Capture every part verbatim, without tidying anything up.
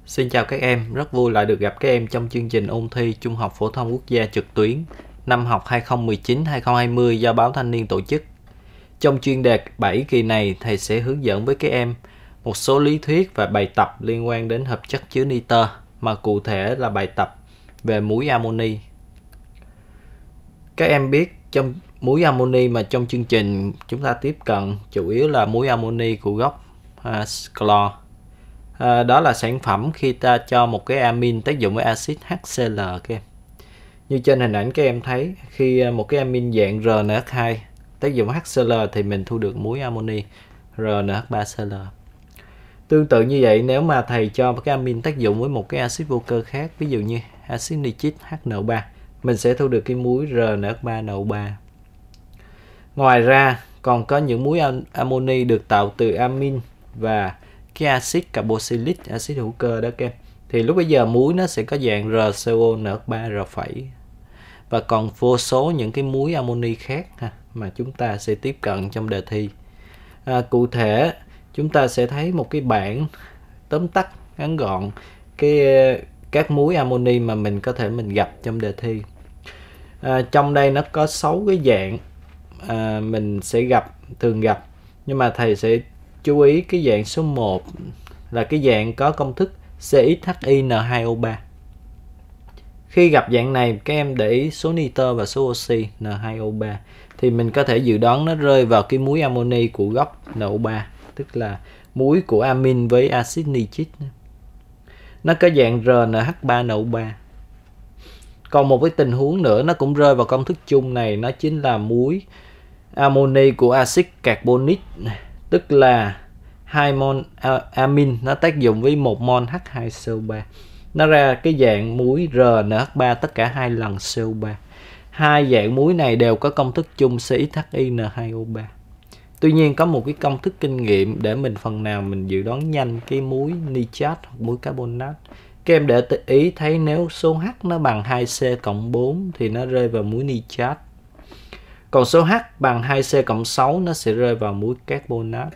Xin chào các em, rất vui lại được gặp các em trong chương trình ôn thi Trung học phổ thông quốc gia trực tuyến năm học hai không một chín hai không hai không do Báo Thanh niên tổ chức. Trong chuyên đề bảy kỳ này, thầy sẽ hướng dẫn với các em một số lý thuyết và bài tập liên quan đến hợp chất chứa nitơ, mà cụ thể là bài tập về muối amoni. Các em biết trong muối amoni mà trong chương trình chúng ta tiếp cận chủ yếu là muối amoni của gốc uh, clo. À, đó là sản phẩm khi ta cho một cái amin tác dụng với axit HCl các em. Như trên hình ảnh các em thấy, khi một cái amin dạng R N H hai tác dụng HCl thì mình thu được muối amoni R N H ba C l. Tương tự như vậy, nếu mà thầy cho một cái amin tác dụng với một cái axit vô cơ khác, ví dụ như axit nitric H N O ba, mình sẽ thu được cái muối R N H ba N O ba. Ngoài ra còn có những muối amoni được tạo từ amin và cái axit carboxylic, axit hữu cơ đó các em. Thì lúc bây giờ muối nó sẽ có dạng R C O N H ba R phẩy. Và còn vô số những cái muối amoni khác ha, mà chúng ta sẽ tiếp cận trong đề thi. À, cụ thể chúng ta sẽ thấy một cái bảng tóm tắt ngắn gọn cái các muối amoni mà mình có thể mình gặp trong đề thi. À, trong đây nó có sáu cái dạng à, mình sẽ gặp thường gặp, nhưng mà thầy sẽ chú ý cái dạng số một là cái dạng có công thức C X H I N hai O ba. Khi gặp dạng này, các em để ý số nitơ và số oxy N hai O ba thì mình có thể dự đoán nó rơi vào cái muối amoni của gốc N O ba, tức là muối của amin với axit nitric. Nó có dạng R N H ba N O ba. Còn một cái tình huống nữa nó cũng rơi vào công thức chung này, nó chính là muối amoni của axit carbonic, tức là hai mol amin nó tác dụng với một mol H hai C O ba. Nó ra cái dạng muối R N H ba tất cả hai lần C O ba. Hai dạng muối này đều có công thức chung C X H I N hai O ba. Tuy nhiên có một cái công thức kinh nghiệm để mình phần nào mình dự đoán nhanh cái muối nitrat hoặc muối carbonat. Các em để ý thấy nếu số H nó bằng hai C cộng bốn thì nó rơi vào muối nitrat. Còn số H bằng hai C cộng sáu nó sẽ rơi vào muối carbonat.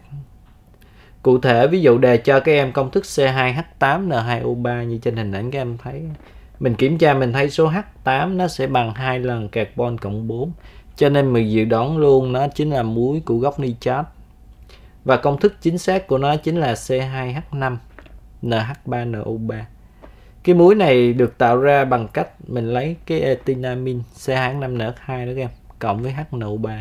Cụ thể, ví dụ đề cho các em công thức C hai H tám N hai O ba như trên hình ảnh các em thấy. Mình kiểm tra mình thấy số H tám nó sẽ bằng hai lần carbon cộng bốn. Cho nên mình dự đoán luôn nó chính là muối của gốc nitrat. Và công thức chính xác của nó chính là C hai H năm N H ba N O ba. Cái muối này được tạo ra bằng cách mình lấy cái etinamin C hai H năm N H hai đó các em, cộng với H N O ba.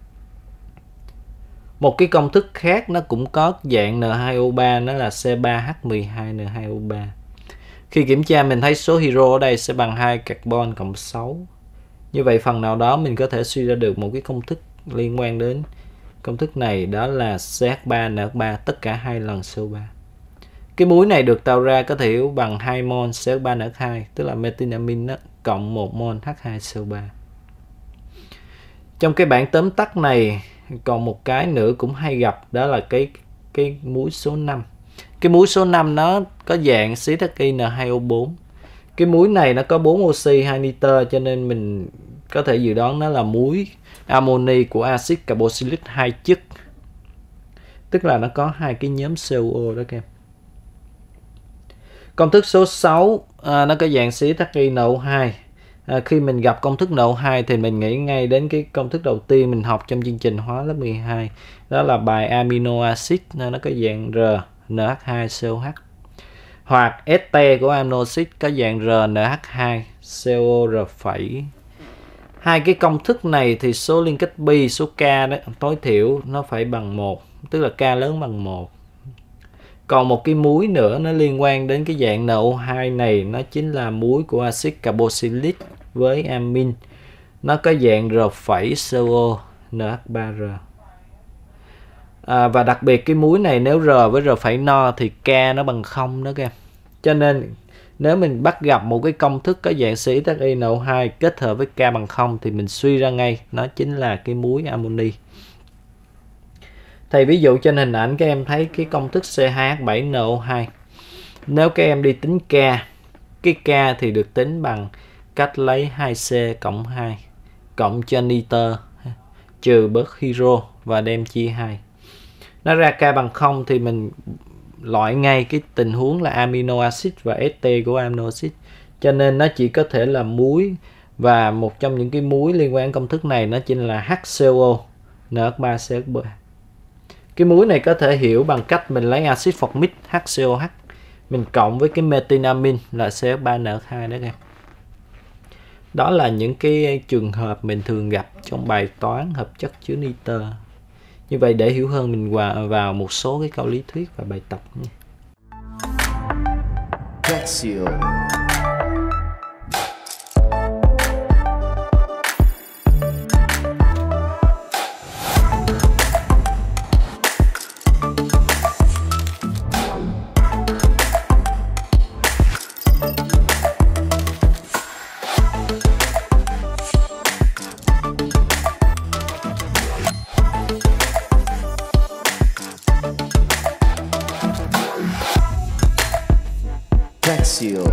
Một cái công thức khác nó cũng có dạng N hai O ba, nó là C ba H mười hai N hai O ba. Khi kiểm tra mình thấy số hydro ở đây sẽ bằng hai carbon cộng sáu. Như vậy phần nào đó mình có thể suy ra được một cái công thức liên quan đến công thức này, đó là C H ba N H ba tất cả hai lần C O ba. Cái muối này được tạo ra có thể hiểu bằng hai mol C H ba N H hai, tức là methylamin cộng một mol H hai C O ba. Trong cái bảng tóm tắt này còn một cái nữa cũng hay gặp, đó là cái cái muối số năm. Cái muối số năm nó có dạng C H I N hai O bốn. Cái muối này nó có bốn oxy, hai nitơ, cho nên mình có thể dự đoán nó là muối amoni của axit carboxylic hai chất. Tức là nó có hai cái nhóm C O O đó các em. Công thức số sáu à, nó có dạng C H I N O hai. À, khi mình gặp công thức N O hai thì mình nghĩ ngay đến cái công thức đầu tiên mình học trong chương trình hóa lớp mười hai, đó là bài amino acid, nó có dạng R N H hai C O H, hoặc este của amino acid có dạng R N H hai C O R phẩy. Hai cái công thức này thì số liên kết pi, số K đó tối thiểu nó phải bằng một, tức là K lớn bằng một. Còn một cái muối nữa nó liên quan đến cái dạng N O hai này, nó chính là muối của axit carboxylic với amin. Nó có dạng R phẩy C O N H ba R. À, và đặc biệt cái muối này nếu R với R phẩy no thì K nó bằng không đó các em. Cho nên nếu mình bắt gặp một cái công thức có dạng C H I N O hai kết hợp với K bằng không thì mình suy ra ngay nó chính là cái muối amoni. Thầy ví dụ trên hình ảnh các em thấy cái công thức C hai H bảy N O hai. Nếu các em đi tính K, cái K thì được tính bằng cách lấy hai C cộng hai cộng cho nitơ trừ bớt hydro và đem chia hai. Nó ra K bằng không thì mình loại ngay cái tình huống là amino acid và ester của amino acid, cho nên nó chỉ có thể là muối, và một trong những cái muối liên quan đến công thức này nó chính là hát xê o ô en hát ba xê hát ba. Cái muối này có thể hiểu bằng cách mình lấy axit formic hát xê o hát mình cộng với cái metinamin là xê hát ba en hát hai đó các em. Đó là những cái trường hợp mình thường gặp trong bài toán hợp chất chứa nitơ. Như vậy để hiểu hơn mình vào một số cái câu lý thuyết và bài tập nhé. Calcium. Calcium.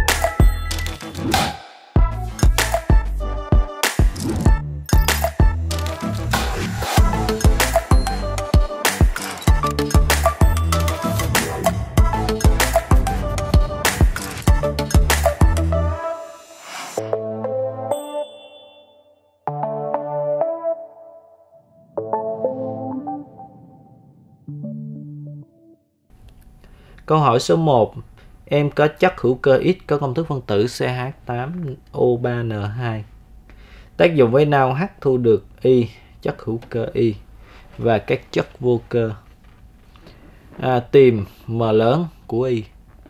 Câu hỏi số một. Em có chất hữu cơ X có công thức phân tử C H tám O ba N hai. Tác dụng với NaOH thu được Y, chất hữu cơ Y, và các chất vô cơ. À, tìm M lớn của Y.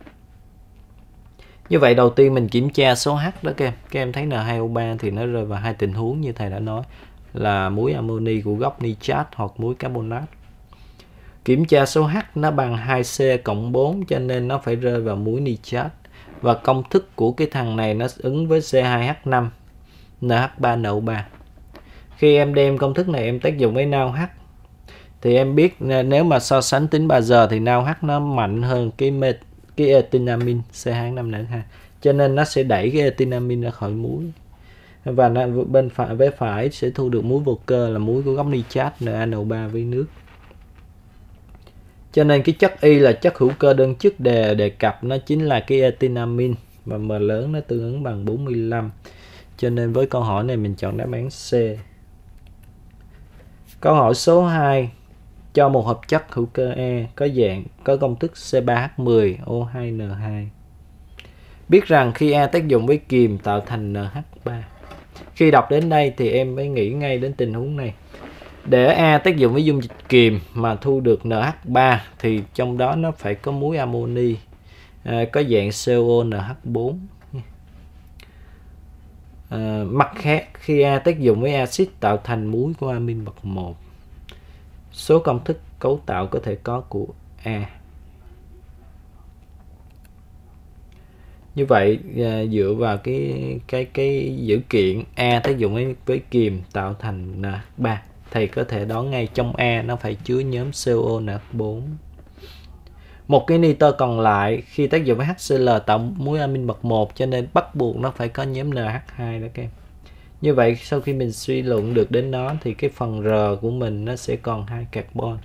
Như vậy đầu tiên mình kiểm tra số H đó các em. Các em thấy N hai O ba thì nó rơi vào hai tình huống như thầy đã nói, là muối amoni của gốc nitrat hoặc muối carbonat. Kiểm tra số H nó bằng hai C cộng bốn cho nên nó phải rơi vào muối nitrat. Và công thức của cái thằng này nó ứng với C hai H năm N H ba N O ba. Khi em đem công thức này em tác dụng với NaOH thì em biết nếu mà so sánh tính ba giờ thì NaOH nó mạnh hơn cái met, cái etinamin C hai H năm N H hai. Cho nên nó sẽ đẩy cái etinamin ra khỏi muối. Và bên phải với phải sẽ thu được muối vô cơ là muối của gốc nitrat N A N O ba với nước. Cho nên cái chất Y là chất hữu cơ đơn chức đề đề cập nó chính là cái etinamin, và M lớn nó tương ứng bằng bốn mươi lăm. Cho nên với câu hỏi này mình chọn đáp án C. Câu hỏi số hai. Cho một hợp chất hữu cơ E có dạng có công thức C ba H mười O hai N hai. Biết rằng khi E tác dụng với kiềm tạo thành N H ba. Khi đọc đến đây thì em mới nghĩ ngay đến tình huống này. Để A tác dụng với dung dịch kiềm mà thu được N H ba thì trong đó nó phải có muối amoni à, có dạng C O O N H bốn. À, mặt khác, khi A tác dụng với axit tạo thành muối của amin bậc một. Số công thức cấu tạo có thể có của A. Như vậy à, dựa vào cái cái cái dữ kiện A tác dụng với, với kiềm tạo thành N H ba, thầy có thể đoán ngay trong A nó phải chứa nhóm C O O N H bốn. Một cái nitơ còn lại khi tác dụng với H C L tạo muối amin bậc một, cho nên bắt buộc nó phải có nhóm N H hai đó các em. Như vậy sau khi mình suy luận được đến đó thì cái phần R của mình nó sẽ còn hai carbon.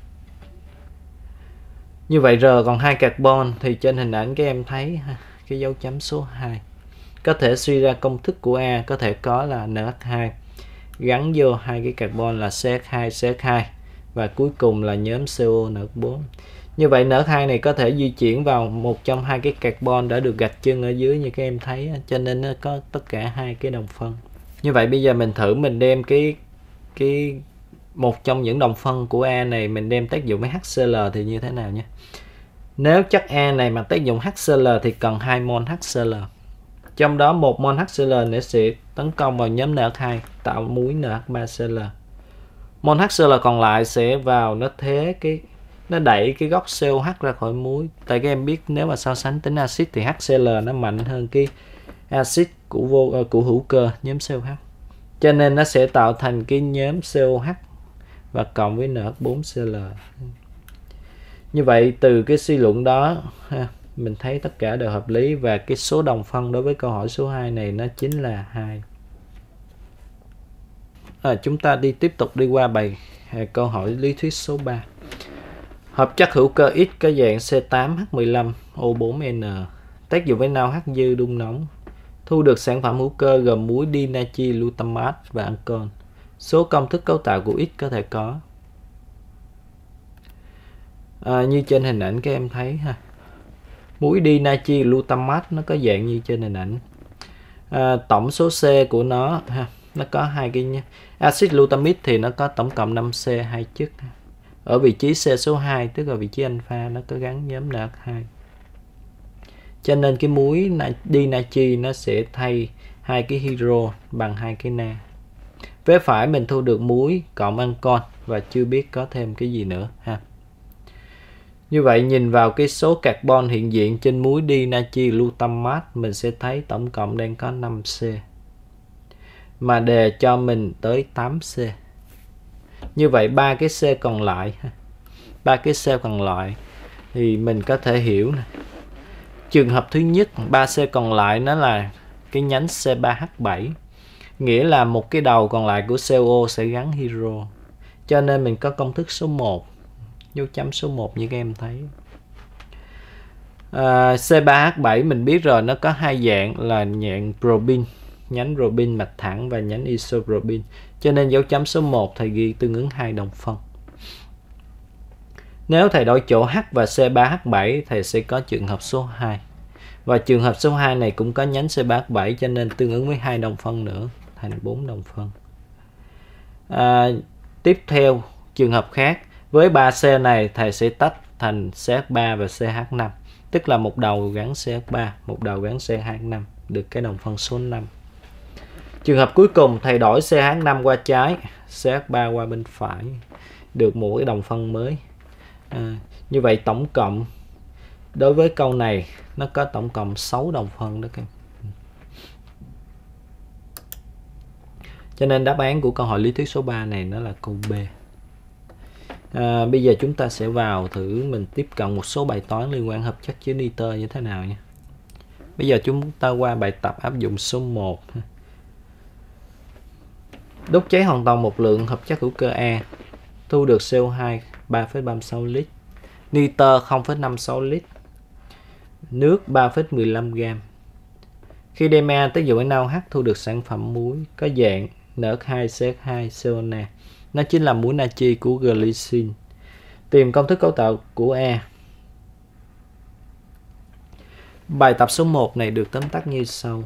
Như vậy R còn hai carbon thì trên hình ảnh các em thấy cái dấu chấm số hai. Có thể suy ra công thức của A có thể có là N H hai gắn vô hai cái carbon là C H hai C H hai và cuối cùng là nhóm C O O N H bốn. Như vậy N H hai này có thể di chuyển vào một trong hai cái carbon đã được gạch chân ở dưới như các em thấy, cho nên nó có tất cả hai cái đồng phân. Như vậy bây giờ mình thử mình đem cái cái một trong những đồng phân của A này mình đem tác dụng với H C L thì như thế nào nhé. Nếu chất A này mà tác dụng H C L thì cần hai mol H C L. Trong đó một mol H C L nó sẽ tấn công vào nhóm N H hai tạo muối N H ba C L. Mol H C L còn lại sẽ vào nó thế cái nó đẩy cái gốc C O H ra khỏi muối. Tại các em biết nếu mà so sánh tính axit thì H C L nó mạnh hơn cái axit của vô của hữu cơ nhóm C O H. Cho nên nó sẽ tạo thành cái nhóm C O H và cộng với N H bốn C L. Như vậy từ cái suy luận đó ha, mình thấy tất cả đều hợp lý và cái số đồng phân đối với câu hỏi số hai này nó chính là hai. À, chúng ta đi tiếp tục đi qua bài à, câu hỏi lý thuyết số ba. Hợp chất hữu cơ X có dạng C tám H mười lăm O bốn N, tác dụng với nao H dư đun nóng. Thu được sản phẩm hữu cơ gồm muối dinatri glutamate và ancol. Số công thức cấu tạo của X có thể có à, như trên hình ảnh các em thấy ha. Muối dinatri glutamate nó có dạng như trên hình ảnh. À, tổng số C của nó ha, nó có hai cái axit glutamic thì nó có tổng cộng năm C hai chất. Ở vị trí C số hai, tức là vị trí alpha, nó có gắn nhóm N H hai. Cho nên cái muối dinatri nó sẽ thay hai cái hydro bằng hai cái na. Vế phải mình thu được muối cộng ancol và chưa biết có thêm cái gì nữa ha. Như vậy nhìn vào cái số carbon hiện diện trên muối dinatri glutamate, mình sẽ thấy tổng cộng đang có năm C. Mà đề cho mình tới tám C. Như vậy ba cái C còn lại, ba cái C còn lại thì mình có thể hiểu này. Trường hợp thứ nhất, ba C còn lại nó là cái nhánh C ba H bảy, nghĩa là một cái đầu còn lại của xê o sẽ gắn hydro. Cho nên mình có công thức số một, dấu chấm số một như các em thấy. À, C ba H bảy mình biết rồi, nó có hai dạng là dạng propin, nhánh propin mạch thẳng và nhánh isopropin. Cho nên dấu chấm số một thầy ghi tương ứng hai đồng phân. Nếu thầy đổi chỗ H và C ba H bảy, thầy sẽ có trường hợp số hai. Và trường hợp số hai này cũng có nhánh C ba H bảy, cho nên tương ứng với hai đồng phân nữa, thành bốn đồng phân. À, tiếp theo trường hợp khác, với ba C này thầy sẽ tách thành C H ba và C H năm, tức là một đầu gắn C H ba, một đầu gắn C H năm, được cái đồng phân số năm. Trường hợp cuối cùng thầy đổi C H năm qua trái, C H ba qua bên phải, được một cái đồng phân mới. À, như vậy tổng cộng đối với câu này nó có tổng cộng sáu đồng phân đó các em. Cho nên đáp án của câu hỏi lý thuyết số ba này nó là câu B. À, bây giờ chúng ta sẽ vào thử mình tiếp cận một số bài toán liên quan hợp chất chứa nitơ như thế nào nhé. Bây giờ chúng ta qua bài tập áp dụng số một. Đốt cháy hoàn toàn một lượng hợp chất hữu cơ A, thu được C O hai ba phẩy ba mươi sáu lít, nitơ không phẩy năm mươi sáu lít, nước ba phẩy mười lăm gam. Khi đem A tác dụng với nao H, thu được sản phẩm muối có dạng N H hai C H hai C O Na. Nó chính là muối natri của glycine. Tìm công thức cấu tạo của A. Bài tập số một này được tóm tắt như sau.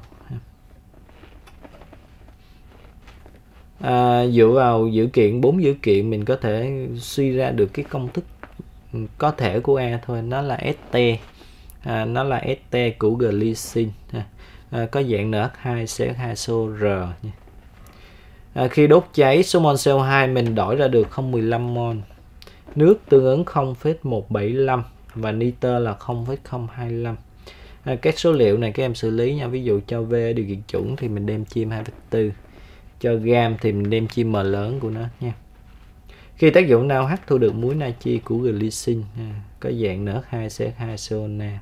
À, dựa vào dữ kiện, bốn dữ kiện mình có thể suy ra được cái công thức có thể của A thôi. Nó là este, à, nó là este của glycine, à, có dạng N H hai C H hai C O R. À, khi đốt cháy, số mol C O hai mình đổi ra được không phẩy mười lăm mol, nước tương ứng không phẩy một bảy lăm và nitơ là không phẩy không hai lăm. À, các số liệu này các em xử lý nha. Ví dụ cho V ở điều kiện chuẩn thì mình đem chia hai phẩy bốn, cho gam thì mình đem chia M lớn của nó nha. Khi tác dụng nao H, thu được muối natri của glycine, à, có dạng N H hai C H hai C O Na.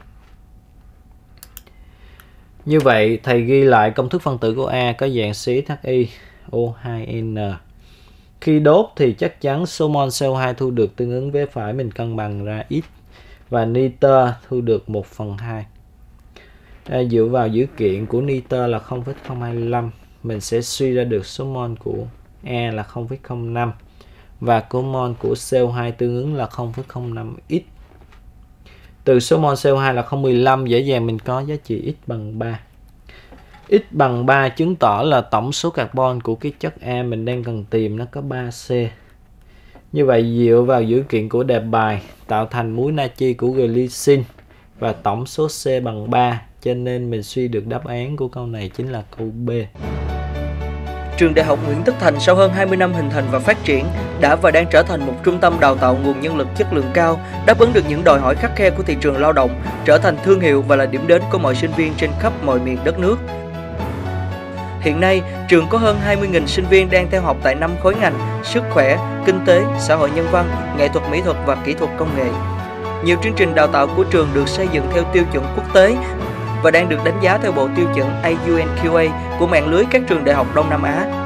Như vậy thầy ghi lại công thức phân tử của A có dạng C H I O hai N. Khi đốt thì chắc chắn số mol C O hai thu được tương ứng với phải mình cân bằng ra X, và nitơ thu được một phần hai. À, dựa vào dữ kiện của nitơ là không phẩy không hai lăm, mình sẽ suy ra được số mol của A là không phẩy không năm và của mol của C O hai tương ứng là không phẩy không năm x. Từ số mol C O hai là không phẩy mười lăm, dễ dàng mình có giá trị x bằng ba. X bằng ba chứng tỏ là tổng số carbon của cái chất A mình đang cần tìm nó có ba C. Như vậy dựa vào dữ kiện của đề bài tạo thành muối natri của glycine và tổng số C bằng ba, cho nên mình suy được đáp án của câu này chính là câu B. Trường Đại học Nguyễn Tất Thành sau hơn hai mươi năm hình thành và phát triển đã và đang trở thành một trung tâm đào tạo nguồn nhân lực chất lượng cao, đáp ứng được những đòi hỏi khắt khe của thị trường lao động, trở thành thương hiệu và là điểm đến của mọi sinh viên trên khắp mọi miền đất nước. Hiện nay, trường có hơn hai mươi nghìn sinh viên đang theo học tại năm khối ngành: sức khỏe, kinh tế, xã hội nhân văn, nghệ thuật mỹ thuật và kỹ thuật công nghệ. Nhiều chương trình đào tạo của trường được xây dựng theo tiêu chuẩn quốc tế và đang được đánh giá theo bộ tiêu chuẩn A U N Q A của mạng lưới các trường đại học Đông Nam Á.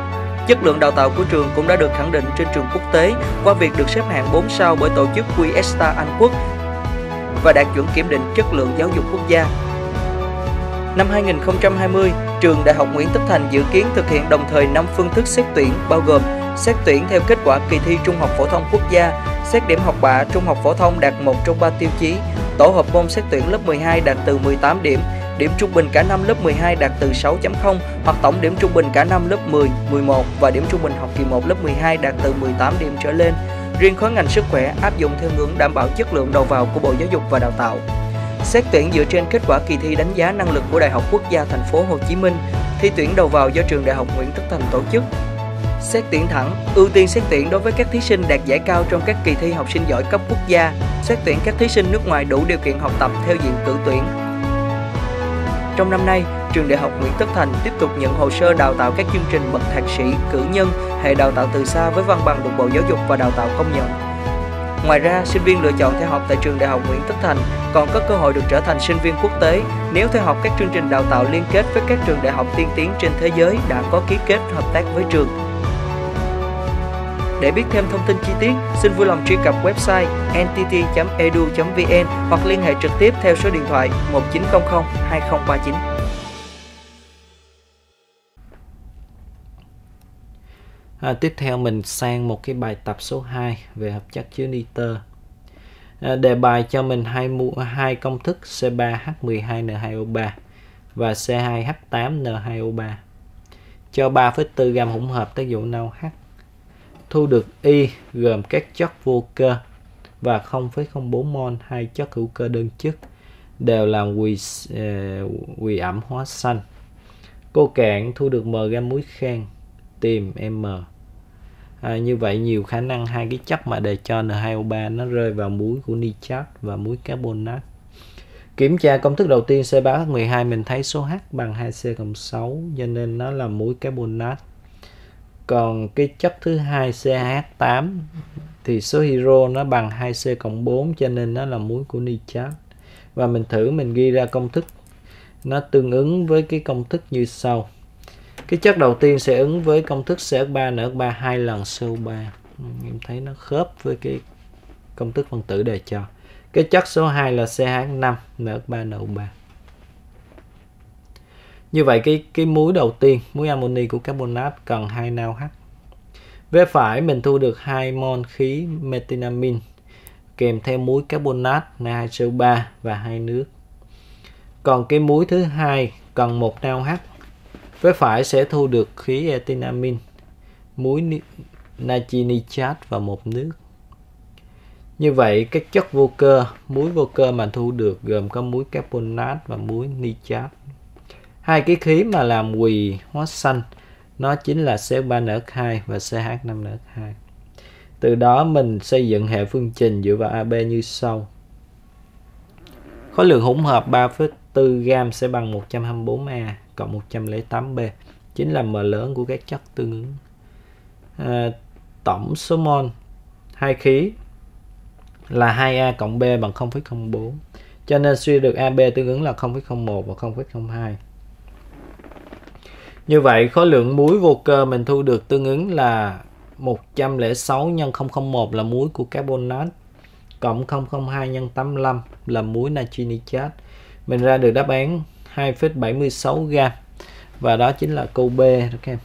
Chất lượng đào tạo của trường cũng đã được khẳng định trên trường quốc tế qua việc được xếp hạng bốn sao bởi tổ chức Questa Anh Quốc và đạt chuẩn kiểm định chất lượng giáo dục quốc gia. Năm hai nghìn không trăm hai mươi, trường Đại học Nguyễn Tất Thành dự kiến thực hiện đồng thời năm phương thức xét tuyển bao gồm xét tuyển theo kết quả kỳ thi Trung học phổ thông quốc gia, xét điểm học bạ Trung học phổ thông đạt một trong ba tiêu chí, tổ hợp môn xét tuyển lớp mười hai đạt từ mười tám điểm, điểm trung bình cả năm lớp mười hai đạt từ sáu chấm không hoặc tổng điểm trung bình cả năm lớp mười, mười một và điểm trung bình học kỳ một lớp mười hai đạt từ mười tám điểm trở lên. Riêng khối ngành sức khỏe áp dụng theo ngưỡng đảm bảo chất lượng đầu vào của Bộ Giáo dục và Đào tạo. Xét tuyển dựa trên kết quả kỳ thi đánh giá năng lực của Đại học Quốc gia Thành phố Hồ Chí Minh, thi tuyển đầu vào do trường Đại học Nguyễn Tất Thành tổ chức. Xét tuyển thẳng, ưu tiên xét tuyển đối với các thí sinh đạt giải cao trong các kỳ thi học sinh giỏi cấp quốc gia, xét tuyển các thí sinh nước ngoài đủ điều kiện học tập theo diện cử tuyển. Trong năm nay, trường Đại học Nguyễn Tất Thành tiếp tục nhận hồ sơ đào tạo các chương trình bậc thạc sĩ, cử nhân, hệ đào tạo từ xa với văn bằng được Bộ Giáo dục và Đào tạo công nhận. Ngoài ra, sinh viên lựa chọn theo học tại trường Đại học Nguyễn Tất Thành còn có cơ hội được trở thành sinh viên quốc tế nếu theo học các chương trình đào tạo liên kết với các trường đại học tiên tiến trên thế giới đã có ký kết hợp tác với trường. Để biết thêm thông tin chi tiết, xin vui lòng truy cập website en tê tê chấm e d u chấm v n hoặc liên hệ trực tiếp theo số điện thoại một chín không không hai không ba chín. À, tiếp theo mình sang một cái bài tập số hai về hợp chất chứa nitơ. À, đề bài cho mình hai, hai công thức C ba H mười hai N hai O ba và C hai H tám N hai O ba. Cho ba phẩy bốn gam hỗn hợp tác dụng nao H. Thu được Y gồm các chất vô cơ và không phẩy không bốn mol hai chất hữu cơ đơn chức đều làm quỳ, uh, quỳ ẩm hóa xanh. Cô cạn thu được M gam muối khan, tìm M. À, như vậy nhiều khả năng hai cái chất mà đề cho N hai O ba nó rơi vào muối của nitrat và muối carbonat. Kiểm tra công thức đầu tiên C ba H mười hai mình thấy số H bằng hai C cộng sáu cho nên nó là muối carbonat. Còn cái chất thứ hai C hai H tám thì số hydro nó bằng hai C cộng bốn cho nên nó là muối của nitrat. Và mình thử mình ghi ra công thức nó tương ứng với cái công thức như sau. Cái chất đầu tiên sẽ ứng với công thức C H ba N H ba hai lần C O ba. Em thấy nó khớp với cái công thức phân tử đề cho. Cái chất số hai là C hai H năm N H ba N O ba. Như vậy cái cái muối đầu tiên, muối amoni của carbonat cần hai nao H. Về phải mình thu được hai mol khí methylamine kèm theo muối carbonat N hai C O ba và hai nước. Còn cái muối thứ hai cần một nao H. Với phải sẽ thu được khí ethylamine, muối natri nitrat và một nước. Như vậy các chất vô cơ, muối vô cơ mà thu được gồm có muối carbonat và muối nitrat. Hai cái khí mà làm quỳ hóa xanh nó chính là C H ba N H hai và C H năm N H hai. Từ đó mình xây dựng hệ phương trình dựa vào a bê như sau. Khối lượng hỗn hợp ba phẩy bốn gam sẽ bằng một trăm hai mươi bốn A cộng một trăm lẻ tám B, chính là M lớn của các chất tương ứng. À, tổng số mol hai khí là hai A cộng B bằng không phẩy không bốn, cho nên suy được a bê tương ứng là không phẩy không một và không phẩy không hai. Như vậy khối lượng muối vô cơ mình thu được tương ứng là một trăm lẻ sáu nhân không không một là muối của carbonat, cộng không không hai nhân tám mươi lăm là muối natri nitrat. Mình ra được đáp án hai phẩy bảy mươi sáu gam và đó chính là câu B đó các em.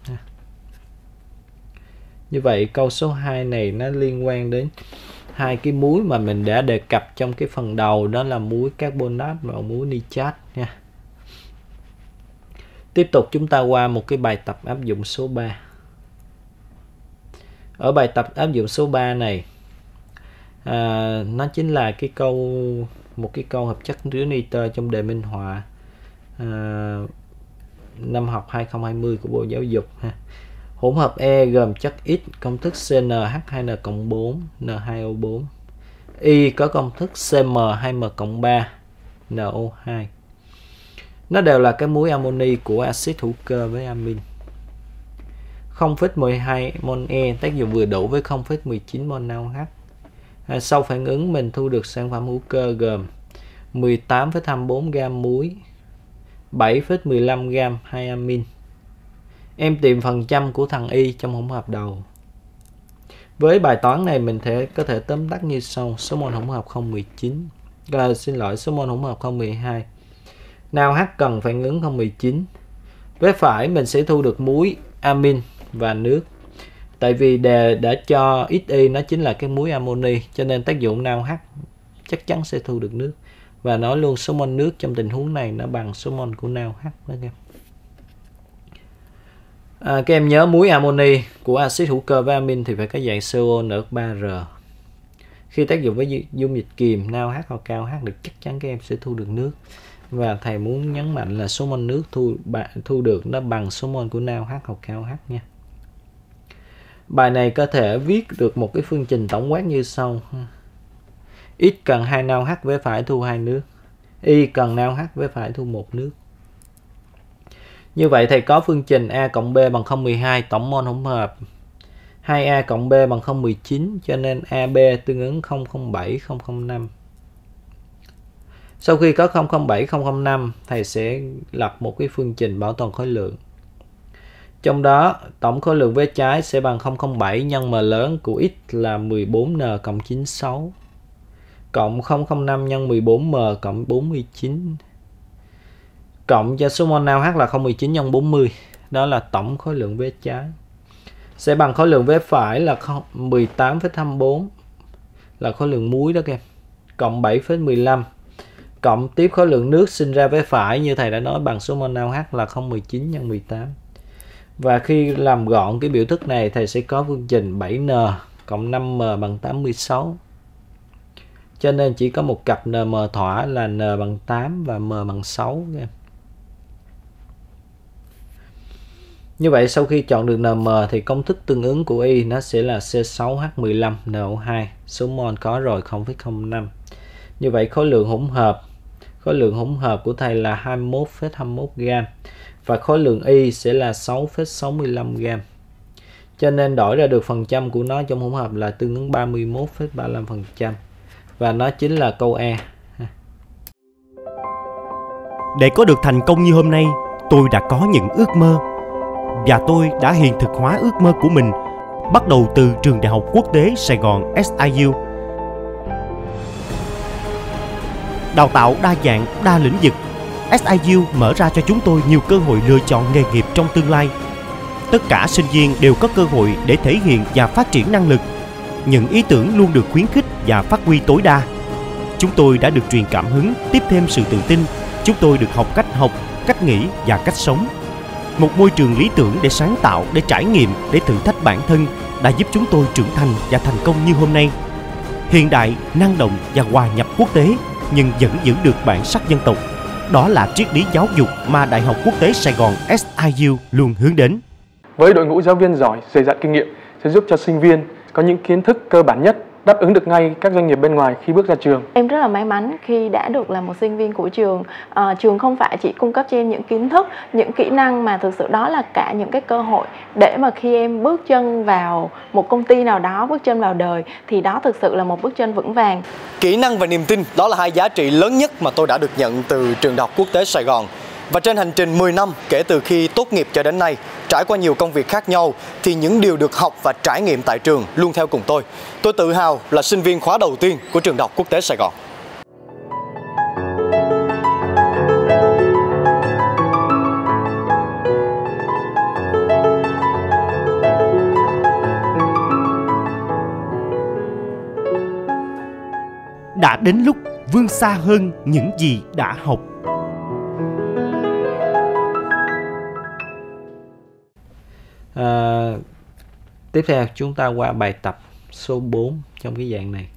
Như vậy câu số hai này nó liên quan đến hai cái muối mà mình đã đề cập trong cái phần đầu, đó là muối carbonat và muối nitrat nha. Tiếp tục chúng ta qua một cái bài tập áp dụng số ba. Ở bài tập áp dụng số ba này à, nó chính là cái câu một cái câu hợp chất chứa nitơ trong đề minh họa à, năm học hai không hai không của Bộ Giáo dục ha. Hỗn hợp E gồm chất X công thức C N H hai N cộng bốn N hai O bốn. Y có công thức C M hai M cộng ba N O hai. Nó đều là cái muối amoni của axit hữu cơ với amin. không phẩy mười hai mol E tác dụng vừa đủ với không phẩy mười chín mol nao H. À, sau phản ứng mình thu được sản phẩm hữu cơ gồm mười tám phẩy hai mươi bốn gam muối, bảy phẩy mười lăm gam hai amin, Em tìm phần trăm của thằng Y trong hỗn hợp đầu. Với bài toán này mình thể có thể tóm tắt như sau. Số mol hỗn hợp không một chín. À, xin lỗi, số mol hỗn hợp không một hai. Nào H cần phản ứng không một chín. Với phải mình sẽ thu được muối, amin và nước. Tại vì đề đã cho Xy nó chính là cái muối amoni, cho nên tác dụng nào H chắc chắn sẽ thu được nước. Và nói luôn số mol nước trong tình huống này nó bằng số mol của nào H đó các em. À, các em nhớ muối amoni của axit hữu cơ với amin thì phải có dạng xê o N ba R. Khi tác dụng với dung dịch kiềm nào H hoặc cao H được chắc chắn các em sẽ thu được nước. Và thầy muốn nhấn mạnh là số mol nước thu thu được nó bằng số mol của nào H hoặc cao H nha. Bài này có thể viết được một cái phương trình tổng quát như sau. X cần hai nào H với phải thu hai nước. Y cần nào H với phải thu một nước. Như vậy thầy có phương trình A cộng B bằng không một hai, tổng mol hỗn hợp hai A cộng B bằng không một chín, cho nên a bê tương ứng không không bảy không không năm. Sau khi có không không bảy không không năm, thầy sẽ lập một cái phương trình bảo toàn khối lượng. Trong đó, tổng khối lượng vế trái sẽ bằng không không bảy nhân m lớn của X là mười bốn N cộng chín mươi sáu, cộng không không năm nhân mười bốn M cộng bốn mươi chín, cộng cho số mol nào H là không một chín nhân bốn mươi. Đó là tổng khối lượng vế trái. Sẽ bằng khối lượng vế phải là mười tám phẩy hai mươi bốn, là khối lượng muối đó các em, cộng bảy phẩy mười lăm, cộng tiếp khối lượng nước sinh ra vế phải như thầy đã nói bằng số mol nào H là không một chín nhân mười tám. Và khi làm gọn cái biểu thức này, thầy sẽ có phương trình bảy N cộng năm M bằng tám mươi sáu. Cho nên chỉ có một cặp N M thỏa là N bằng tám và M bằng sáu các em. Như vậy sau khi chọn được N M thì công thức tương ứng của Y nó sẽ là C sáu H mười lăm N O hai, số mol có rồi không phẩy không năm. Như vậy khối lượng hỗn hợp, khối lượng hỗn hợp của thầy là hai mươi mốt phẩy hai mươi mốt gam và khối lượng Y sẽ là sáu phẩy sáu mươi lăm gam. Cho nên đổi ra được phần trăm của nó trong hỗn hợp là tương ứng ba mươi mốt phẩy ba mươi lăm phần trăm. Và nó chính là câu E. Để có được thành công như hôm nay, tôi đã có những ước mơ. Và tôi đã hiện thực hóa ước mơ của mình, bắt đầu từ Trường Đại học Quốc tế Sài Gòn S I U. Đào tạo đa dạng, đa lĩnh vực, S I U mở ra cho chúng tôi nhiều cơ hội lựa chọn nghề nghiệp trong tương lai. Tất cả sinh viên đều có cơ hội để thể hiện và phát triển năng lực. Những ý tưởng luôn được khuyến khích và phát huy tối đa. Chúng tôi đã được truyền cảm hứng, tiếp thêm sự tự tin. Chúng tôi được học cách học, cách nghĩ và cách sống. Một môi trường lý tưởng để sáng tạo, để trải nghiệm, để thử thách bản thân đã giúp chúng tôi trưởng thành và thành công như hôm nay. Hiện đại, năng động và hòa nhập quốc tế, nhưng vẫn giữ được bản sắc dân tộc. Đó là triết lý giáo dục mà Đại học Quốc tế Sài Gòn S I U luôn hướng đến. Với đội ngũ giáo viên giỏi, dày dặn kinh nghiệm sẽ giúp cho sinh viên có những kiến thức cơ bản nhất đáp ứng được ngay các doanh nghiệp bên ngoài khi bước ra trường. Em rất là may mắn khi đã được là một sinh viên của trường. À, trường không phải chỉ cung cấp cho em những kiến thức, những kỹ năng mà thực sự đó là cả những cái cơ hội để mà khi em bước chân vào một công ty nào đó, bước chân vào đời thì đó thực sự là một bước chân vững vàng. Kỹ năng và niềm tin, đó là hai giá trị lớn nhất mà tôi đã được nhận từ Trường Đại học Quốc tế Sài Gòn. Và trên hành trình mười năm kể từ khi tốt nghiệp cho đến nay, trải qua nhiều công việc khác nhau, thì những điều được học và trải nghiệm tại trường luôn theo cùng tôi. Tôi tự hào là sinh viên khóa đầu tiên của Trường Đại học Quốc tế Sài Gòn. Đã đến lúc vươn xa hơn những gì đã học. À, tiếp theo chúng ta qua bài tập số bốn trong cái dạng này.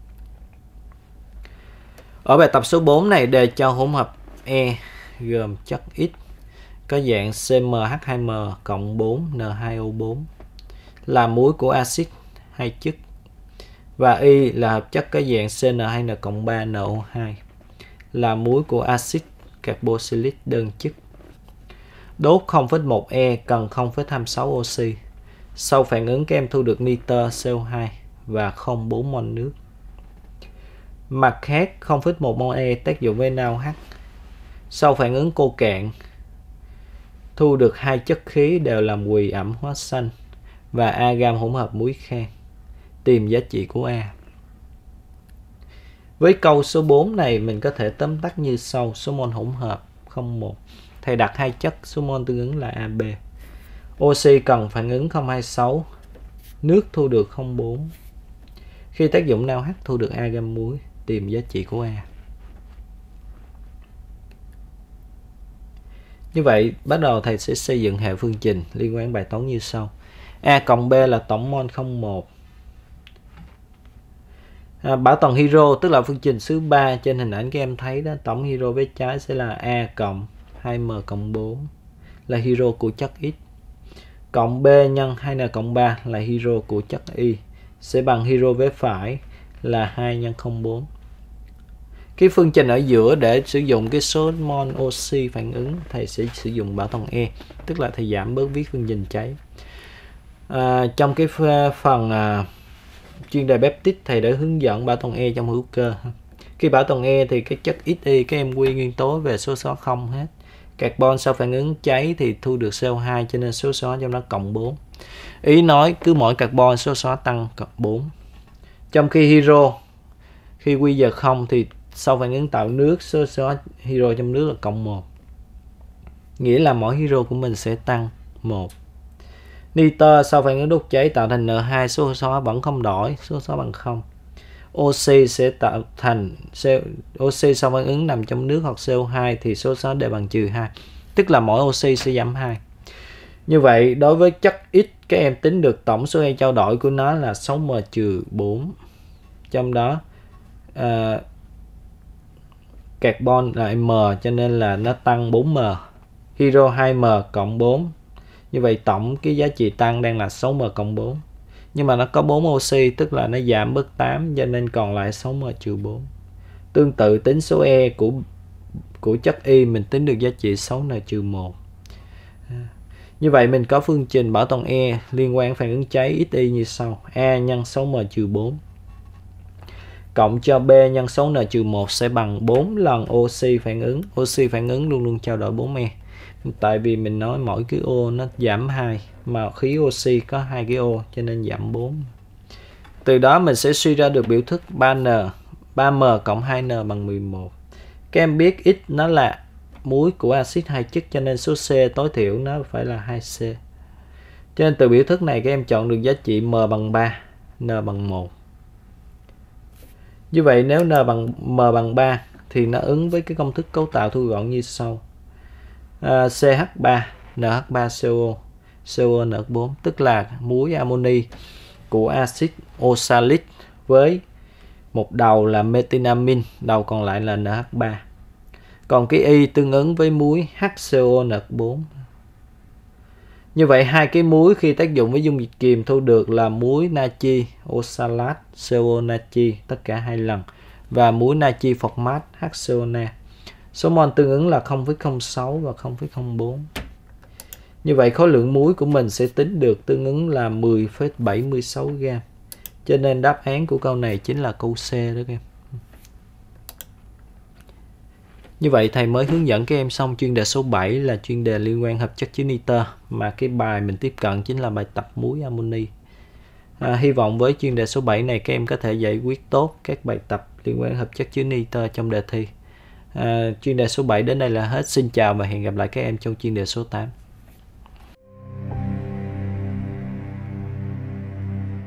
Ở bài tập số bốn này đề cho hỗn hợp E gồm chất X có dạng C M H hai M cộng bốn N hai O bốn là muối của axit hai chất, và Y là hợp chất có dạng C N hai N cộng ba N O hai là muối của axit carboxylic đơn chất. Đốt không phẩy một E cần không phẩy hai mươi sáu oxy. Sau phản ứng các em thu được nitơ C O hai và không phẩy bốn mol nước. Mặt khác không phẩy một mol E tác dụng với nào H. Sau phản ứng cô cạn thu được hai chất khí đều làm quỳ ẩm hóa xanh và agam hỗn hợp muối khan. Tìm giá trị của A. Với câu số bốn này mình có thể tóm tắt như sau. Số mol hỗn hợp không một. Thầy đặt hai chất, số mol tương ứng là a bê. Oxy cần phản ứng không hai sáu. Nước thu được không bốn. Khi tác dụng NaOH thu được agam muối. Tìm giá trị của A. Như vậy, bắt đầu thầy sẽ xây dựng hệ phương trình liên quan bài toán như sau. A cộng B là tổng mol không một. À, bảo toàn hydro tức là phương trình số ba trên hình ảnh các em thấy đó, tổng hydro vế trái sẽ là A cộng hai M cộng bốn là hydro của chất X, cộng B nhân hai N cộng ba là hydro của chất Y sẽ bằng hydro vế phải là hai nhân không bốn. Cái phương trình ở giữa để sử dụng cái số mol oxy phản ứng, thầy sẽ sử dụng bảo toàn E, tức là thầy giảm bớt viết phương trình cháy. À, trong cái phần à, chuyên đề peptide thầy đã hướng dẫn bảo toàn E trong hữu cơ. Khi bảo toàn E thì cái chất Xy các em quy nguyên tố về số xóa không hết. Carbon sau phản ứng cháy thì thu được xê o hai cho nên số xóa trong đó cộng bốn. Ý nói cứ mỗi carbon số xóa tăng bốn. Trong khi hydro khi quy giờ không thì sau phản ứng tạo nước số xóa hydro trong nước là cộng một. Nghĩa là mỗi hydro của mình sẽ tăng một. Nitơ sau phản ứng đốt cháy tạo thành N hai, số xóa vẫn không đổi, số xóa bằng không. Oxy sẽ tạo thành oxy sau phản ứng nằm trong nước hoặc xê o hai thì số xóa đều bằng trừ hai, tức là mỗi oxy sẽ giảm hai. Như vậy đối với chất X các em tính được tổng số E trao đổi của nó là sáu M trừ bốn. Trong đó uh, carbon là M cho nên là nó tăng bốn M. Hydro hai M cộng bốn. Như vậy tổng cái giá trị tăng đang là sáu M cộng bốn. Nhưng mà nó có bốn oxy tức là nó giảm bớt tám cho nên còn lại sáu M trừ bốn. Tương tự tính số E của của chất Y mình tính được giá trị sáu N trừ một. Như vậy mình có phương trình bảo toàn E liên quan phản ứng cháy Xy như sau. A nhân sáu M trừ bốn cộng cho B nhân sáu N trừ một sẽ bằng bốn lần oxy phản ứng. Oxy phản ứng luôn luôn trao đổi bốn E. Tại vì mình nói mỗi cái O nó giảm hai, mà khí oxy có hai cái O cho nên giảm bốn. Từ đó mình sẽ suy ra được biểu thức ba N, ba M cộng hai N bằng mười một. Các em biết X nó là muối của axit hai chất cho nên số C tối thiểu nó phải là hai C. Cho nên từ biểu thức này các em chọn được giá trị M bằng ba, N bằng một. Như vậy nếu N bằng M bằng ba thì nó ứng với cái công thức cấu tạo thu gọn như sau. À, C H ba N H ba C O C O N H bốn tức là muối amoni của axit oxalic với một đầu là metinamin, đầu còn lại là N H ba. Còn cái Y tương ứng với muối H C O N H bốn. Như vậy hai cái muối khi tác dụng với dung dịch kiềm thu được là muối natri oxalat C O natri tất cả hai lần và muối natri phosmat H C O Na. Số mol tương ứng là không phẩy không sáu và không phẩy không bốn. Như vậy khối lượng muối của mình sẽ tính được tương ứng là mười phẩy bảy mươi sáu gam. Cho nên đáp án của câu này chính là câu C đó các em. Như vậy thầy mới hướng dẫn các em xong chuyên đề số bảy là chuyên đề liên quan hợp chất chứa nitơ, mà cái bài mình tiếp cận chính là bài tập muối amoni. À, hy vọng với chuyên đề số bảy này các em có thể giải quyết tốt các bài tập liên quan hợp chất chứa nitơ trong đề thi. À, chuyên đề số bảy đến đây là hết. Xin chào và hẹn gặp lại các em trong chuyên đề số tám.